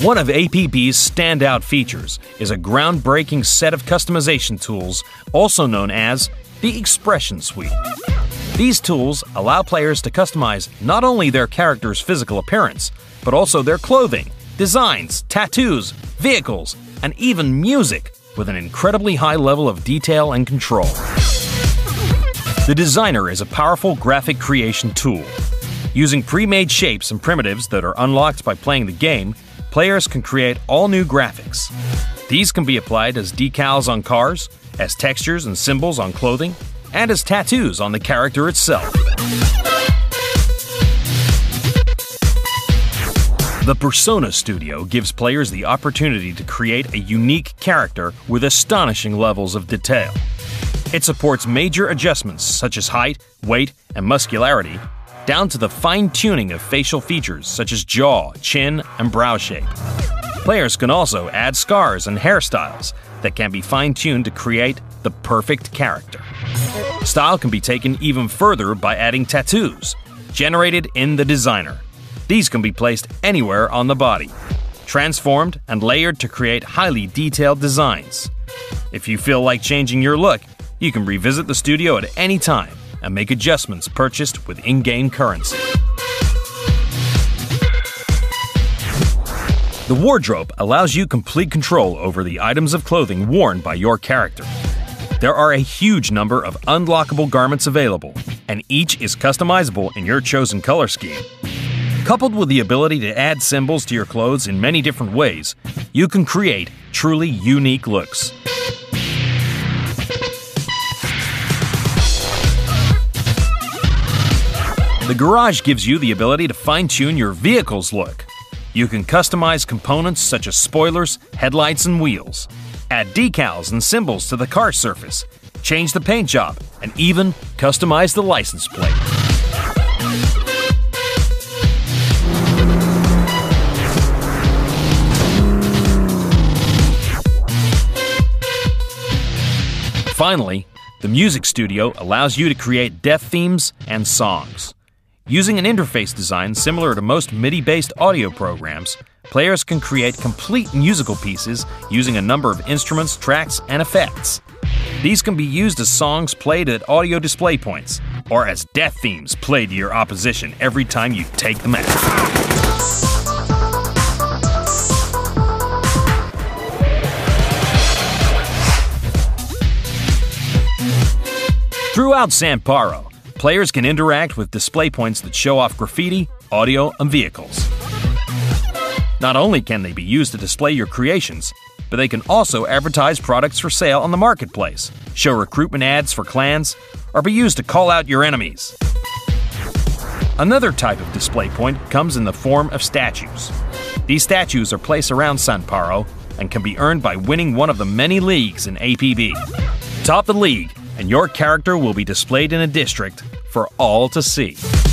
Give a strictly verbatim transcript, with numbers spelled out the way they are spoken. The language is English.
One of A P B's standout features is a groundbreaking set of customization tools, also known as the Expression Suite. These tools allow players to customize not only their character's physical appearance, but also their clothing, designs, tattoos, vehicles, and even music with an incredibly high level of detail and control. The Designer is a powerful graphic creation tool. Using pre-made shapes and primitives that are unlocked by playing the game, players can create all new graphics. These can be applied as decals on cars, as textures and symbols on clothing, and as tattoos on the character itself. The Persona Studio gives players the opportunity to create a unique character with astonishing levels of detail. It supports major adjustments such as height, weight, and muscularity, down to the fine-tuning of facial features such as jaw, chin, and brow shape. Players can also add scars and hairstyles that can be fine-tuned to create the perfect character. Style can be taken even further by adding tattoos, generated in the Designer. These can be placed anywhere on the body, transformed and layered to create highly detailed designs. If you feel like changing your look, you can revisit the studio at any time and make adjustments purchased with in-game currency. The Wardrobe allows you complete control over the items of clothing worn by your character. There are a huge number of unlockable garments available, and each is customizable in your chosen color scheme. Coupled with the ability to add symbols to your clothes in many different ways, you can create truly unique looks. The Garage gives you the ability to fine-tune your vehicle's look. You can customize components such as spoilers, headlights, and wheels, add decals and symbols to the car surface, change the paint job, and even customize the license plate. Finally, the Music Studio allows you to create death themes and songs. Using an interface design similar to most MIDI-based audio programs, players can create complete musical pieces using a number of instruments, tracks, and effects. These can be used as songs played at audio display points, or as death themes played to your opposition every time you take them out. Throughout Sanparo, players can interact with display points that show off graffiti, audio, and vehicles. Not only can they be used to display your creations, but they can also advertise products for sale on the marketplace, show recruitment ads for clans, or be used to call out your enemies. Another type of display point comes in the form of statues. These statues are placed around Sanparo and can be earned by winning one of the many leagues in A P B. Top the league, and your character will be displayed in a district for all to see.